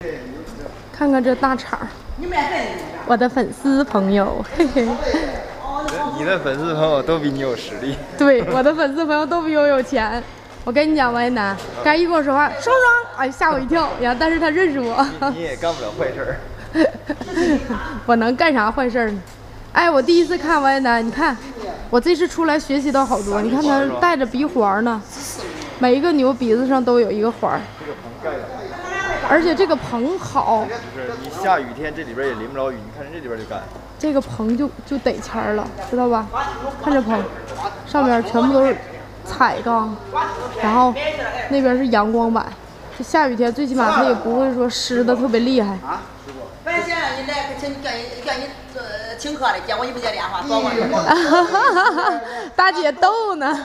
看看这大场，我的粉丝朋友，嘿嘿。 你的粉丝朋友都比你有实力。 对，我的粉丝朋友都比我有钱。我跟你讲，王一楠，刚一跟我说话，双双，哎，吓我一跳呀！但是他认识我。 你也干不了坏事儿。 我能干啥坏事儿呢？哎，我第一次看王一楠，你看，我这次出来学习到好多。你看他带着鼻环呢，每一个牛鼻子上都有一个环。 这个棚盖的。 而且这个棚好。 就是你下雨天这里边也淋不着雨，你看这里边就干。 这个棚就得钱儿了，知道吧？看这棚，上面全部都是彩钢，然后那边是阳光板。这下雨天最起码它也不会说湿的特别厉害。 本来想让你来叫你请客的，结果你不接电话，早晚。 大姐逗呢。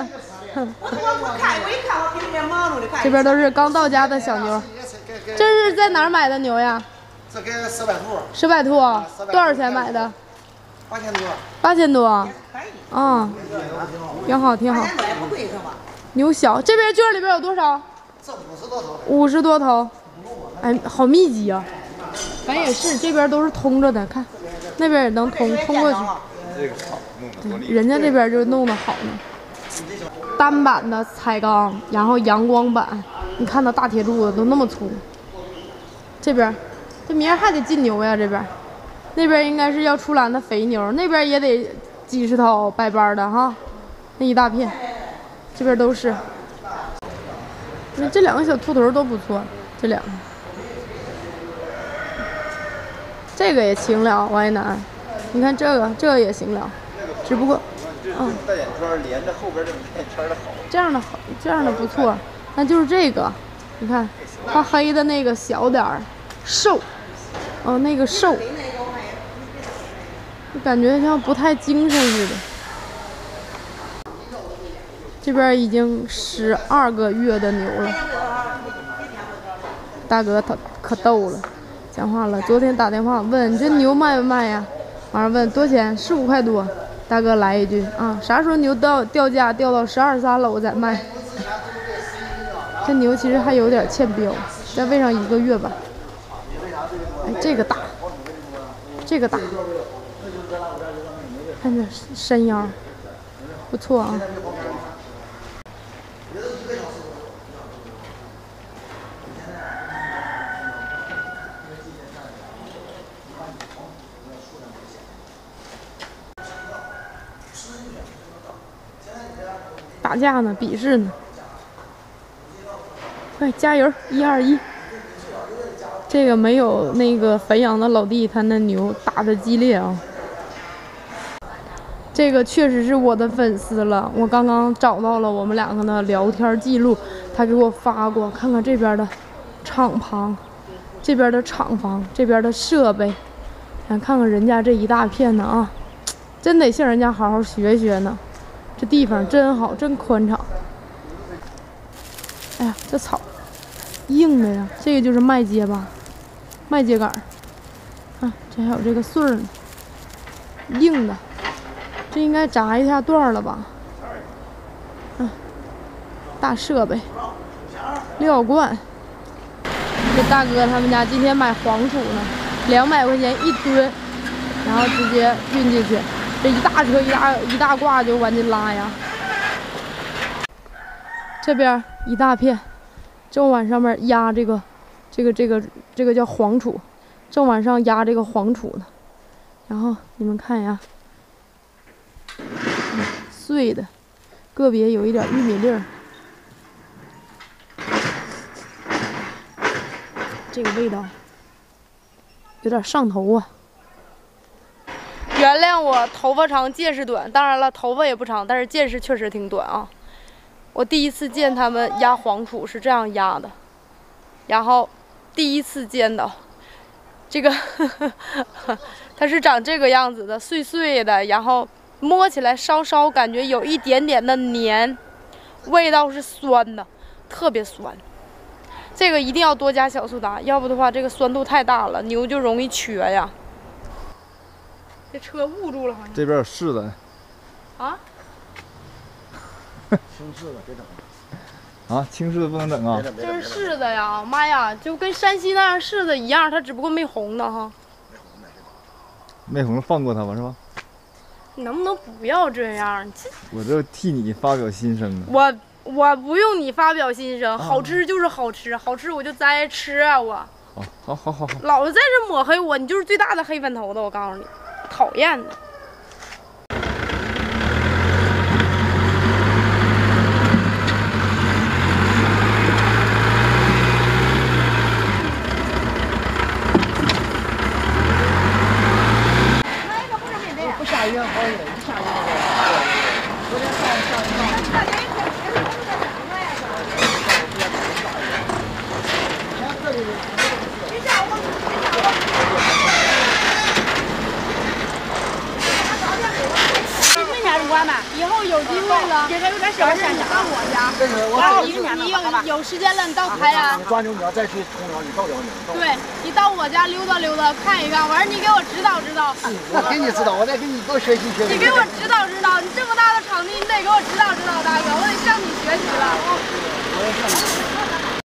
我一看，我平面忙碌的看。 这边都是刚到家的小牛，这是在哪儿买的牛呀？ 这给石柏兔。 石柏兔多少钱买的 ？8000多。 8000多。啊，挺好挺好。牛小，这边圈里边有多少？ 这50多头。 50多头。哎，好密集啊！咱也是，这边都是通着的，看那边也能通过去。 这个好弄得多厉害。 人家这边就弄得好呢。单板的彩钢，然后阳光板，你看到大铁柱子都那么粗。这边，这明儿还得进牛呀，这边，那边应该是要出栏的肥牛，那边也得几十头白班的哈，那一大片，这边都是。那这两个小秃头都不错，这两个。这个也行了，王一楠，你看这个也行了，只不过， 带眼圈连着后边这种带眼圈的好。 这样的好，这样的不错，那就是这个，你看，它黑的那个小点儿，瘦，哦，那个瘦，就感觉像不太精神似的。这边已经12个月的牛了，大哥他可逗了。讲话了，昨天打电话问你这牛卖不卖呀？晚上问多少钱，15块多。大哥来一句啊，啥时候牛掉价掉到12、13了我再卖。这牛其实还有点欠膘，再喂上1个月吧。哎，这个大，这个大，看这山腰，不错啊。打架呢，比试呢，快加油！121，这个没有那个汾阳的老弟他那牛打得激烈啊。这个确实是我的粉丝了，我刚刚找到了我们两个的聊天记录，他给我发过，看看这边的厂房，这边的厂房，这边的设备，看看人家这一大片呢啊，真得向人家好好学学呢。这地方真好，真宽敞。哎呀，这草硬的呀，这个就是麦秸吧，麦秸秆。啊，这还有这个穗儿呢，硬的，这应该炸一下段了吧？啊，大设备，料罐。这大哥他们家今天买黄薯呢，200块钱1吨，然后直接运进去。这一大车一大挂就往进拉呀。这边一大片，正往上面压这个叫黄杵，正往上压这个黄杵呢。然后你们看呀，碎的，个别有一点玉米粒儿，这个味道有点上头啊。原谅我头发长见识短，当然了，头发也不长，但是见识确实挺短啊。我第一次见他们压黄杵是这样压的，然后第一次见到这个它是长这个样子的，碎碎的，然后摸起来稍稍感觉有一点点的黏，味道是酸的，特别酸。这个一定要多加小苏打，要不的话这个酸度太大了，牛就容易缺呀。这车捂住了，好像。 这边有柿子。 啊？ 生柿子别整了。 啊，青柿子不能整啊？ 这是柿子呀，妈呀，就跟山西那样柿子一样，它只不过没红呢哈。 没红放过他吧，是吧？ 你能不能不要这样？ 我这替你发表心声呢。 我不用你发表心声，好吃就是好吃，好吃我就摘吃啊我。 好。 老是在这抹黑我，你就是最大的黑粉头子，我告诉你，讨厌的。 不下雨好一点，一下雨昨天下以后有机会了，这个有点小山你到我家，然后你有时间了，你到台安。 你抓牛，你要再去通辽，你到辽宁。 对，你到我家溜达溜达，看一看，完事你给我指导指导。 我给你指导，我再给你多学习学习。 你给我指导指导，你这么大的场地，你得给我指导指导，大哥。